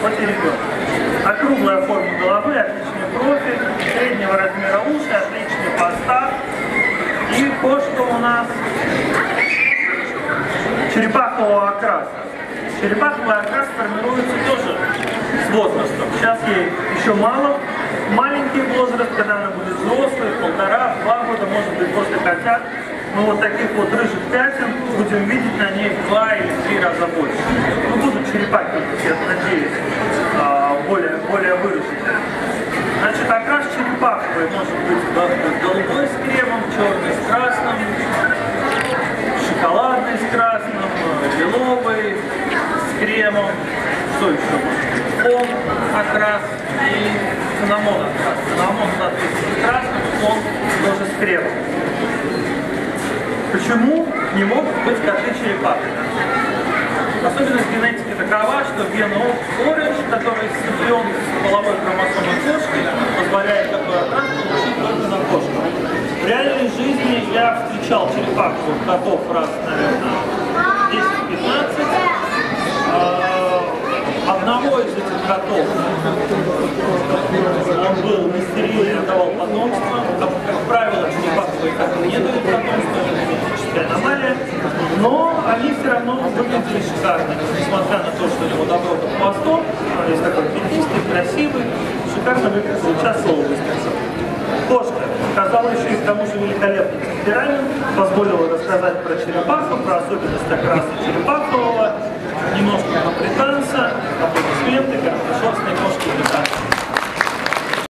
хоть и ребенок. Округлая форма головы, отличный профиль, среднего размера уши, отличный постав. И кошка у нас черепахового окраса. Черепаховый окрас формируется тоже с возрастом. Сейчас ей еще мало. Маленький возраст, когда она будет взрослой, 1,5–2 года, может быть, после котят. Мы вот таких вот рыжих пятен будем видеть на ней в 2 или 3 раза больше. Ну, будут черепахи, я надеюсь, более выраженные. Значит, окрас черепаховый может быть голубой с кремом, черный с красным, шоколадный с красным, лиловый с кремом, что еще может быть? Фон окрас и цинамон окрас. Цинамон, соответственно, с красным, фон тоже с кремом. Почему не могут быть коты черепахи? Особенность генетики такова, что ген Orange, который сцеплен с половой хромосомой кошки, позволяет такой окрас получить только на кошку. В реальной жизни я встречал черепаховых котов раз, наверное, 10-15. Одного из этих котов, он был нестерильный, давал потомство. Как правило, черепаховые коты не дают потомство, это генетическая аномалия. Но они все равно выглядели шикарно, несмотря на то, что у него добротный хвостом, он есть такой пятнистый, красивый, шикарно выглядит, сейчас слово высказал. Кошка показала еще и к тому же великолепный темперамент, позволила рассказать про черепаху, про особенность окраса черепахового, немножко про британца, аплодисменты, короткошерстные кошки.